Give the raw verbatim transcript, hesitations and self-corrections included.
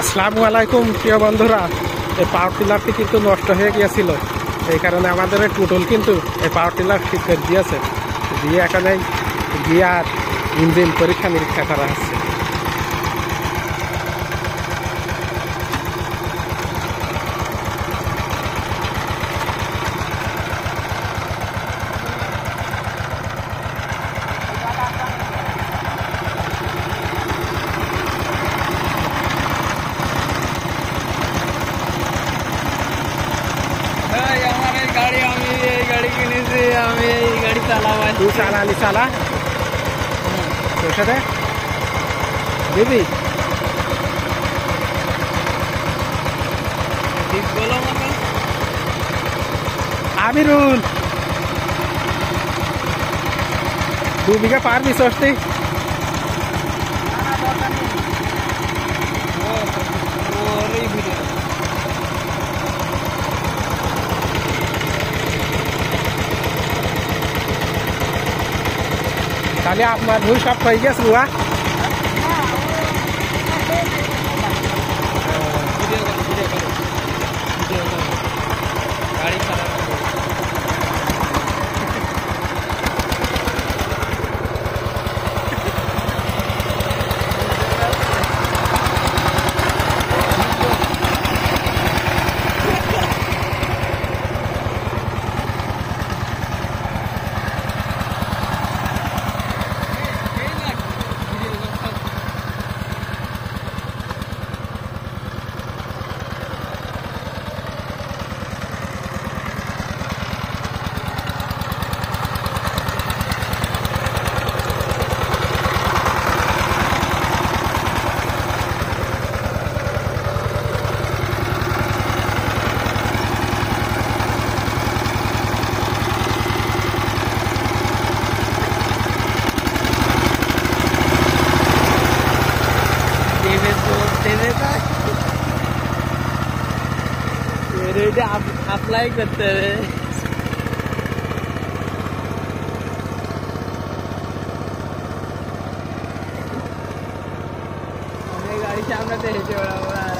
আসসালামু আলাইকুম প্রিয় বন্ধুরা। এই পাওয়ার টিলারটি কিন্তু নষ্ট হয়ে গিয়েছিল, এই কারণে আমাদের টুটুল কিন্তু এই পাওয়ার টিলার ঠিক করে দিয়েছে, দিয়ে এখানে গিয়ার ইঞ্জিন পরীক্ষা নিরীক্ষা করা হচ্ছে। गाड़ी আমি এই গাড়ি কিনেছি, আমি এই গাড়ি চালাবো। তুই চালালি চালা তোর সাথে দিদি ঠিক বলো মতো আমিরুল দু বিঘা পারবি সস্তি? তাহলে আপনার ভুল সব হয়ে গেছে বুয়া। গাড়ি চালানো अप्लाई करते हुए गाड़ी सामने से हेटे बड़ा